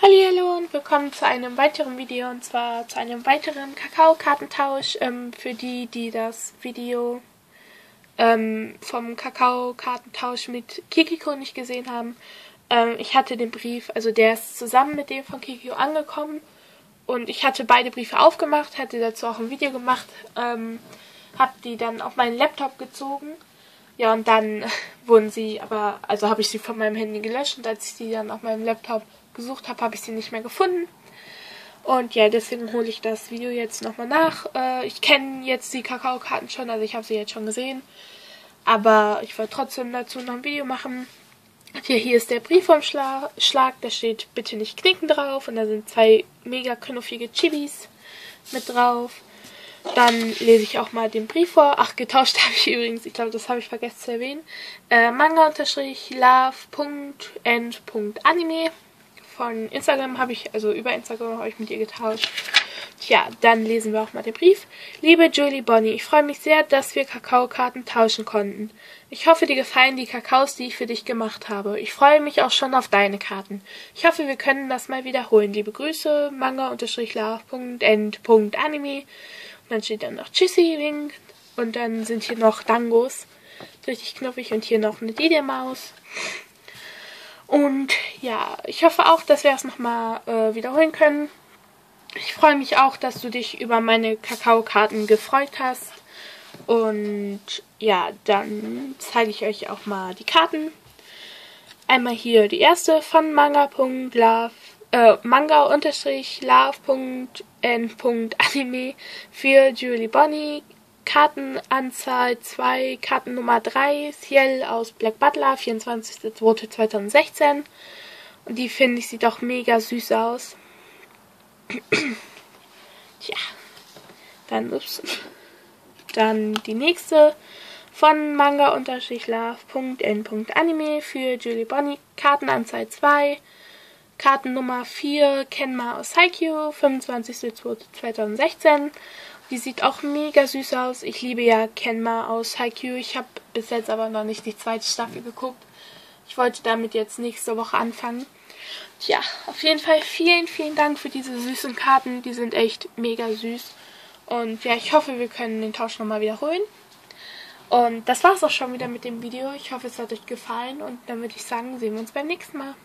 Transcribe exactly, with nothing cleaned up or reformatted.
Hallihallo und willkommen zu einem weiteren Video, und zwar zu einem weiteren Kakao-Kartentausch. Ähm, für die, die das Video ähm, vom Kakao-Kartentausch mit Kikiko nicht gesehen haben. Ähm, ich hatte den Brief, also der ist zusammen mit dem von Kikiko angekommen, und ich hatte beide Briefe aufgemacht, hatte dazu auch ein Video gemacht, ähm, habe die dann auf meinen Laptop gezogen. Ja, und dann wurden sie, aber, also habe ich sie von meinem Handy gelöscht, und als ich sie dann auf meinem Laptop gesucht habe, habe ich sie nicht mehr gefunden. Und ja, deswegen hole ich das Video jetzt nochmal nach. Äh, ich kenne jetzt die Kakaokarten schon, also ich habe sie jetzt schon gesehen. Aber ich wollte trotzdem dazu noch ein Video machen. Hier, hier ist der Briefumschlag, da steht bitte nicht knicken drauf. Und da sind zwei mega knuffige Chibis mit drauf. Dann lese ich auch mal den Brief vor. Ach, getauscht habe ich übrigens, ich glaube, das habe ich vergessen zu erwähnen. Äh, manga-love.end.anime. Von Instagram habe ich, also über Instagram habe ich mit ihr getauscht. Tja, dann lesen wir auch mal den Brief. Liebe Julie Bonnie, ich freue mich sehr, dass wir Kakaokarten tauschen konnten. Ich hoffe, dir gefallen die Kakaos, die ich für dich gemacht habe. Ich freue mich auch schon auf deine Karten. Ich hoffe, wir können das mal wiederholen. Liebe Grüße, manga-love.end.anime. Und dann steht dann noch Tschüssi, Wink. Und dann sind hier noch Dangos. Richtig knuffig. Und hier noch eine Didi-Maus. Und ja, ich hoffe auch, dass wir das nochmal äh, wiederholen können. Ich freue mich auch, dass du dich über meine Kakaokarten gefreut hast. Und ja, dann zeige ich euch auch mal die Karten. Einmal hier die erste von manga.love, äh, manga-love.n.anime für Julie Bonnie. Kartenanzahl zwei, Kartennummer drei, Ciel aus Black Butler, vierundzwanzigster zweiter zweitausendsechzehn. Und die, finde ich, sieht doch mega süß aus. Tja, dann, ups. Dann die nächste von manga-love.n.anime für Julie Bonnie. Kartenanzahl zwei, Kartennummer vier, Kenma aus Haikyuu, fünfundzwanzigster zweiter zweitausendsechzehn. Die sieht auch mega süß aus. Ich liebe ja Kenma aus Haikyuu. Ich habe bis jetzt aber noch nicht die zweite Staffel geguckt. Ich wollte damit jetzt nächste Woche anfangen. Tja, auf jeden Fall vielen, vielen Dank für diese süßen Karten. Die sind echt mega süß. Und ja, ich hoffe, wir können den Tausch nochmal wiederholen. Und das war's auch schon wieder mit dem Video. Ich hoffe, es hat euch gefallen. Und dann würde ich sagen, sehen wir uns beim nächsten Mal.